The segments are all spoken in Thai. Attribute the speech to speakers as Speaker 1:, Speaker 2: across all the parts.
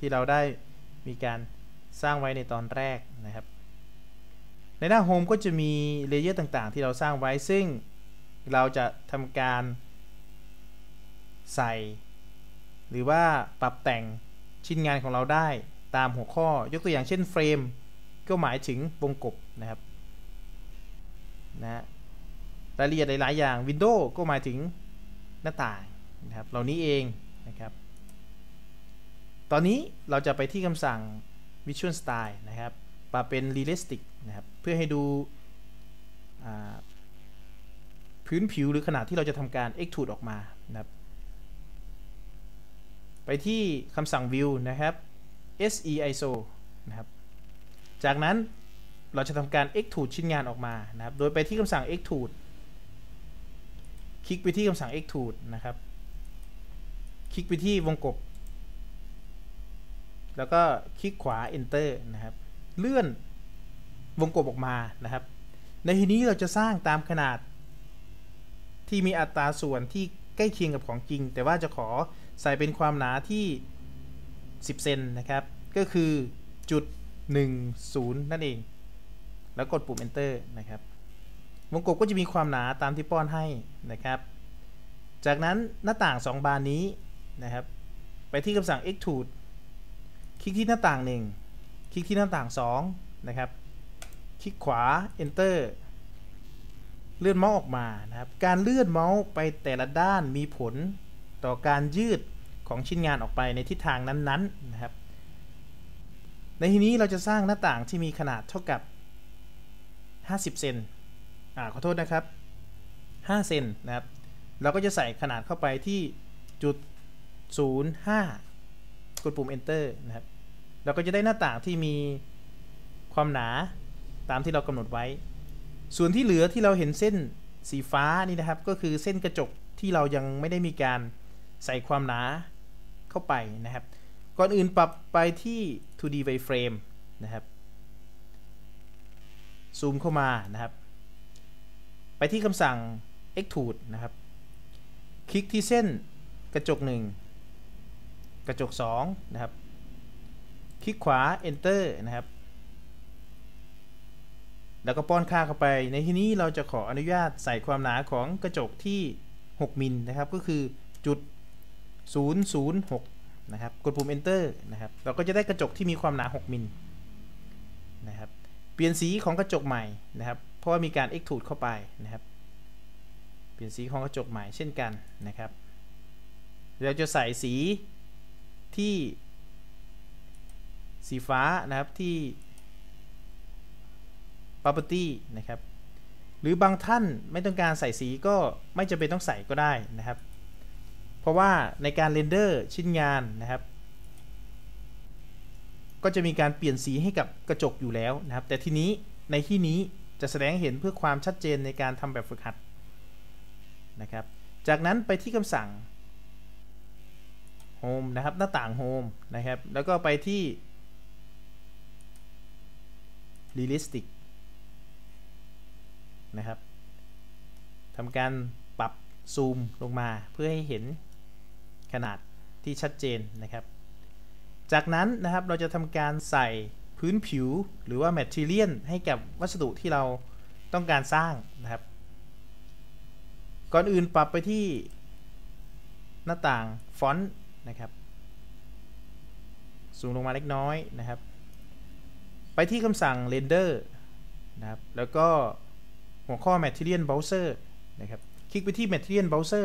Speaker 1: ที่เราได้มีการสร้างไว้ในตอนแรกนะครับในหน้า Home ก็จะมีเลเยอร์ต่างๆที่เราสร้างไว้ซึ่งเราจะทำการใส่หรือว่าปรับแต่งชิ้นงานของเราได้ตามหัวข้อยกตัวอย่างเช่นเฟรมก็หมายถึงวงกบนะครับรายละเอียดหลายๆอย่าง Windows ก็หมายถึงหน้าต่างนะครับเหล่านี้เองนะครับตอนนี้เราจะไปที่คำสั่ง Visual Style นะครับปรับเป็น Realistic นะครับเพื่อให้ดูพื้นผิวหรือขนาดที่เราจะทำการ Extrude ออกมานะครับไปที่คำสั่ง View นะครับ SE ISO นะครับจากนั้นเราจะทำการ Extrude ชิ้นงานออกมานะครับโดยไปที่คำสั่ง Extrude คลิกไปที่คำสั่ง Extrude นะครับคลิกไปที่วงกบแล้วก็คลิกขวา Enter นะครับเลื่อนวงกบออกมานะครับในทีนี้เราจะสร้างตามขนาดที่มีอัตราส่วนที่ใกล้เคียงกับของจริงแต่ว่าจะขอใส่เป็นความหนาที่10 เซนนะครับก็คือจุด10นั่นเองแล้วกดปุ่ม Enter นะครับวงกบก็จะมีความหนาตามที่ป้อนให้นะครับจากนั้นหน้าต่าง2บานนี้นะครับไปที่คำสั่ง Extrude คลิกที่หน้าต่าง1คลิกที่หน้าต่าง2นะครับคลิกขวา Enter เลื่อนเมาส์ออกมานะครับการเลื่อนเมาส์ไปแต่ละด้านมีผลต่อการยืดของชิ้นงานออกไปในทิศทางนั้นๆนะครับในที่นี้เราจะสร้างหน้าต่างที่มีขนาดเท่ากับ50 เซนขอโทษนะครับ5 เซนนะครับเราก็จะใส่ขนาดเข้าไปที่จุด05กดปุ่ม Enter นะครับเราก็จะได้หน้าต่างที่มีความหนาตามที่เรากำหนดไว้ส่วนที่เหลือที่เราเห็นเส้นสีฟ้านี่นะครับก็คือเส้นกระจกที่เรายังไม่ได้มีการใส่ความหนาเข้าไปนะครับก่อนอื่นปรับไปที่ 2D Wireframe นะครับซูมเข้ามานะครับไปที่คำสั่ง Extrude นะครับคลิกที่เส้นกระจก1กระจก2นะครับคลิกขวา Enter นะครับแล้วก็ป้อนค่าเข้าไปในที่นี้เราจะขออนุญาตใส่ความหนาของกระจกที่6 มิลนะครับก็คือจุด006นะครับกดปุ่ม Enter นะครับเราก็จะได้กระจกที่มีความหนา6 มิลนะครับเปลี่ยนสีของกระจกใหม่นะครับเพราะว่ามีการ Extrude เข้าไปนะครับเปลี่ยนสีของกระจกใหม่เช่นกันนะครับเราจะใส่สีที่สีฟ้านะครับที่ Property นะครับหรือบางท่านไม่ต้องการใส่สีก็ไม่จำเป็นต้องใส่ก็ได้นะครับเพราะว่าในการเรนเดอร์ชิ้นงานนะครับก็จะมีการเปลี่ยนสีให้กับกระจกอยู่แล้วนะครับแต่ทีนี้ในที่นี้จะแสดงให้เห็นเพื่อความชัดเจนในการทำแบบฝึกหัดนะครับจากนั้นไปที่คำสั่ง Home นะครับหน้าต่าง Home นะครับแล้วก็ไปที่ Realistic นะครับทำการปรับซูมลงมาเพื่อให้เห็นขนาดที่ชัดเจนนะครับจากนั้นนะครับเราจะทำการใส่พื้นผิวหรือว่า Material ให้กับวัสดุที่เราต้องการสร้างนะครับก่อนอื่นปรับไปที่หน้าต่างฟอนต์นะครับซูมลงมาเล็กน้อยนะครับไปที่คำสั่ง Render นะครับแล้วก็หัวข้อ Material Browser นะครับคลิกไปที่ Material Browser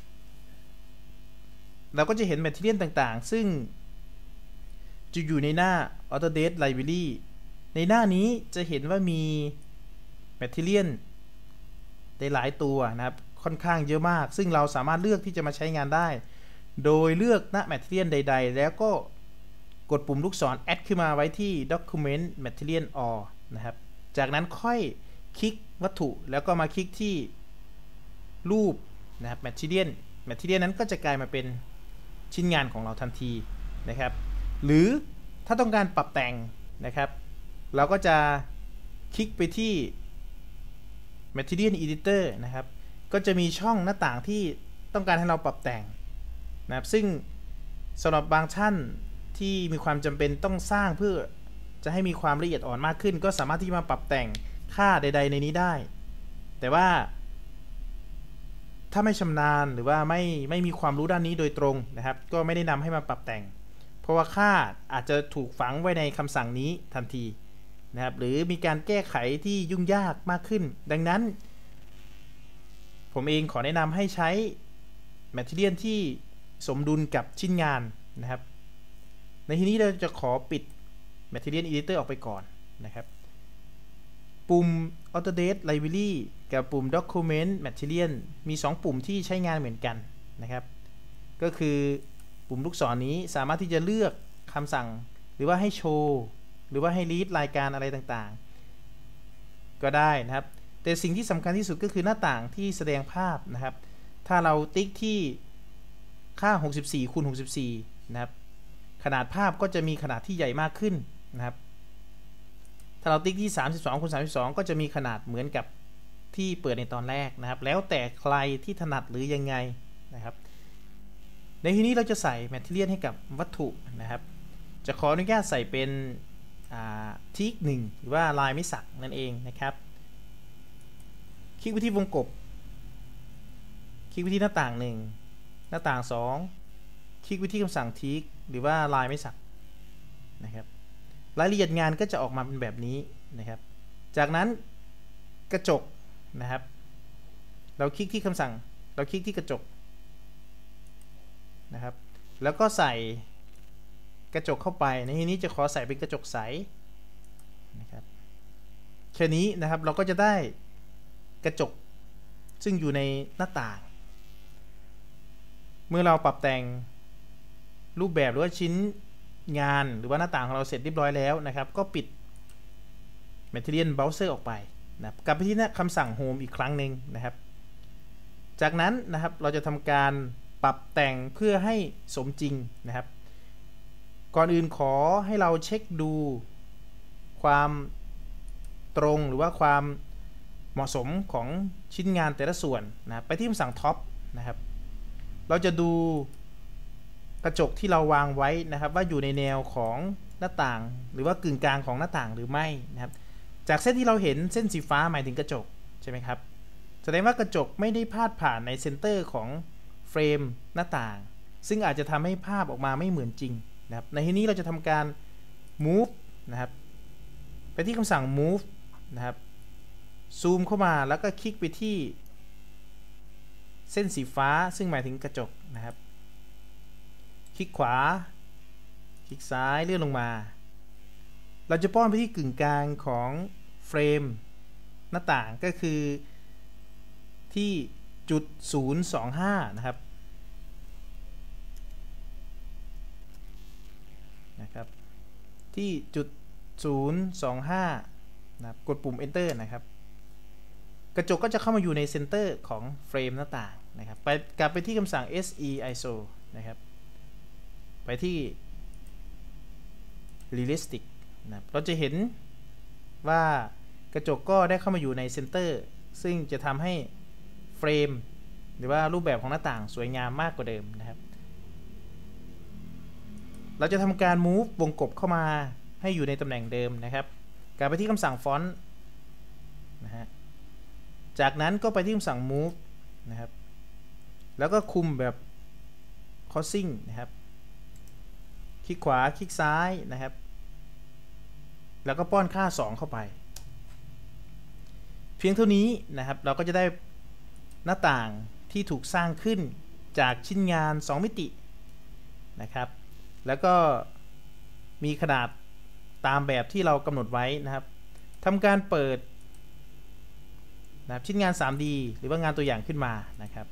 Speaker 1: เราก็จะเห็น Material ต่างๆซึ่งจะอยู่ในหน้า Autodesk Library ในหน้านี้จะเห็นว่ามี Material ได้หลายตัวนะครับค่อนข้างเยอะมากซึ่งเราสามารถเลือกที่จะมาใช้งานได้โดยเลือกหน้า Material ใดๆแล้วก็กดปุ่มลูกศร Add ขึ้นมาไว้ที่ Document Material All นะครับจากนั้นค่อยคลิกวัตถุแล้วก็มาคลิกที่รูปนะครับ Material นั้นก็จะกลายมาเป็นชิ้นงานของเราทันทีนะครับหรือถ้าต้องการปรับแต่งนะครับเราก็จะคลิกไปที่ Material Editor นะครับก็จะมีช่องหน้าต่างที่ต้องการให้เราปรับแต่งนะครับซึ่งสำหรับบางท่านที่มีความจำเป็นต้องสร้างเพื่อจะให้มีความละเอียดอ่อนมากขึ้นก็สามารถที่จะมาปรับแต่งค่าใดๆในนี้ได้แต่ว่าถ้าไม่ชำนาญหรือว่าไม่มีความรู้ด้านนี้โดยตรงนะครับก็ไม่ได้นำให้มาปรับแต่งเพราะว่าค่าอาจจะถูกฝังไว้ในคำสั่งนี้ทันทีนะครับหรือมีการแก้ไขที่ยุ่งยากมากขึ้นดังนั้นผมเองขอแนะนำให้ใช้ Material ที่สมดุลกับชิ้นงานนะครับในที่นี้เราจะขอปิด Material Editor ออกไปก่อนนะครับปุ่ม Autodesk Library กับปุ่ม Document Material มี 2 ปุ่มที่ใช้งานเหมือนกันนะครับก็คือปุ่มลูกศรนี้สามารถที่จะเลือกคำสั่งหรือว่าให้โชว์หรือว่าให้ read รายการอะไรต่างๆก็ได้นะครับแต่สิ่งที่สำคัญที่สุดก็คือหน้าต่างที่แสดงภาพนะครับถ้าเราติ๊กที่ค่า64คูณ64นะครับขนาดภาพก็จะมีขนาดที่ใหญ่มากขึ้นนะครับถ้าเราติ๊กที่32คูณ32ก็จะมีขนาดเหมือนกับที่เปิดในตอนแรกนะครับแล้วแต่ใครที่ถนัดหรือยังไงนะครับในที่นี้เราจะใส่ Material ให้กับวัตถุนะครับจะขออนุญาตใส่เป็นทิก1หรือว่าลายไม้สักนั่นเองนะครับคลิกไปที่วงกบคลิกไปที่หน้าต่าง1หน้าต่าง2คลิกไปที่คำสั่งทิกหรือว่าลายไม้สักนะครับรายละเอียดงานก็จะออกมาเป็นแบบนี้นะครับจากนั้นกระจกนะครับเราคลิกที่คำสั่งเราคลิกที่กระจกนะครับแล้วก็ใส่กระจกเข้าไปในที่นี้จะขอใส่เป็นกระจกใสนะครับแค่นี้นะครับเราก็จะได้กระจกซึ่งอยู่ในหน้าต่างเมื่อเราปรับแต่งรูปแบบหรือว่าชิ้นงานหรือว่าหน้าต่างของเราเสร็จเรียบร้อยแล้วนะครับก็ปิด Material Browser ออกไปนะกลับไปที่คำสั่ง Home อีกครั้งหนึ่งนะครับจากนั้นนะครับเราจะทำการปรับแต่งเพื่อให้สมจริงนะครับก่อนอื่นขอให้เราเช็คดูความตรงหรือว่าความเหมาะสมของชิ้นงานแต่ละส่วนนะไปที่คำสั่ง Top นะครับเราจะดูกระจกที่เราวางไว้นะครับว่าอยู่ในแนวของหน้าต่างหรือว่ากึ่งกลางของหน้าต่างหรือไม่นะครับจากเส้นที่เราเห็นเส้นสีฟ้าหมายถึงกระจกใช่ไหมครับแสดงว่ากระจกไม่ได้พาดผ่านในเซนเตอร์ของเฟรมหน้าต่างซึ่งอาจจะทำให้ภาพออกมาไม่เหมือนจริงนะครับในที่นี้เราจะทำการ move นะครับไปที่คำสั่ง move นะครับซูมเข้ามาแล้วก็คลิกไปที่เส้นสีฟ้าซึ่งหมายถึงกระจกนะครับคลิกขวาคลิกซ้ายเลื่อนลงมาเราจะป้อนไปที่กึ่งกลางของเฟรมหน้าต่างก็คือที่จุด025นะครับที่จุด025นะครับกดปุ่ม enter นะครับกระจกก็จะเข้ามาอยู่ในเซนเตอร์ของเฟรมหน้าต่างนะครับกลับไปที่คำสั่ง se iso นะครับไปที่ realistic นะเราจะเห็นว่ากระจกก็ได้เข้ามาอยู่ในเซนเตอร์ซึ่งจะทำให้เฟรมหรือว่ารูปแบบของหน้าต่างสวยงามมากกว่าเดิมนะครับเราจะทำการ move วงกบเข้ามาให้อยู่ในตำแหน่งเดิมนะครับกลับไปที่คำสั่ง font นะฮะจากนั้นก็ไปที่คำสั่ง move นะครับแล้วก็คุมแบบ crossing นะครับคลิกขวาคลิกซ้ายนะครับแล้วก็ป้อนค่า2เข้าไปเพียงเท่านี้นะครับเราก็จะได้หน้าต่างที่ถูกสร้างขึ้นจากชิ้นงาน2มิตินะครับแล้วก็มีขนาดตามแบบที่เรากำหนดไว้นะครับทำการเปิดชิ้นงาน 3D หรือว่างานตัวอย่างขึ้นมานะครับ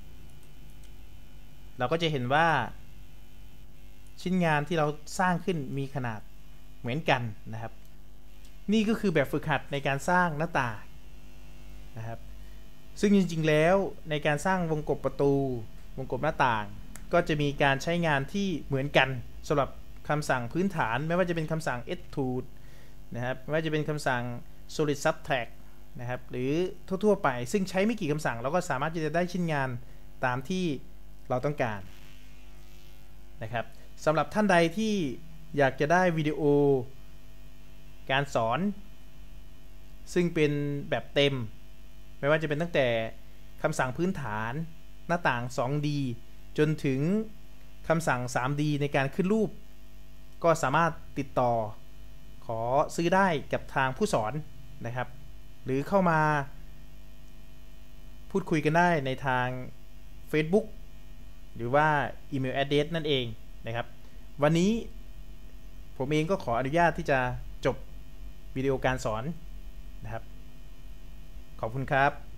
Speaker 1: เราก็จะเห็นว่าชิ้นงานที่เราสร้างขึ้นมีขนาดเหมือนกันนะครับนี่ก็คือแบบฝึกหัดในการสร้างหน้าต่างนะครับซึ่งจริงๆแล้วในการสร้างวงกบประตูวงกบหน้าต่างก็จะมีการใช้งานที่เหมือนกันสำหรับคำสั่งพื้นฐานไม่ว่าจะเป็นคำสั่ง extrude นะครับไม่ว่าจะเป็นคำสั่ง solid subtract นะครับหรือทั่วๆไปซึ่งใช้ไม่กี่คำสั่งเราก็สามารถที่จะได้ชิ้นงานตามที่เราต้องการนะครับสำหรับท่านใดที่อยากจะได้วิดีโอการสอนซึ่งเป็นแบบเต็มไม่ว่าจะเป็นตั้งแต่คำสั่งพื้นฐานหน้าต่าง 2D จนถึงคำสั่ง 3D ในการขึ้นรูปก็สามารถติดต่อขอซื้อได้กับทางผู้สอนนะครับหรือเข้ามาพูดคุยกันได้ในทาง Facebook หรือว่าอีเมล address นั่นเองนะครับวันนี้ผมเองก็ขออนุญาตที่จะจบวิดีโอการสอนนะครับขอบคุณครับ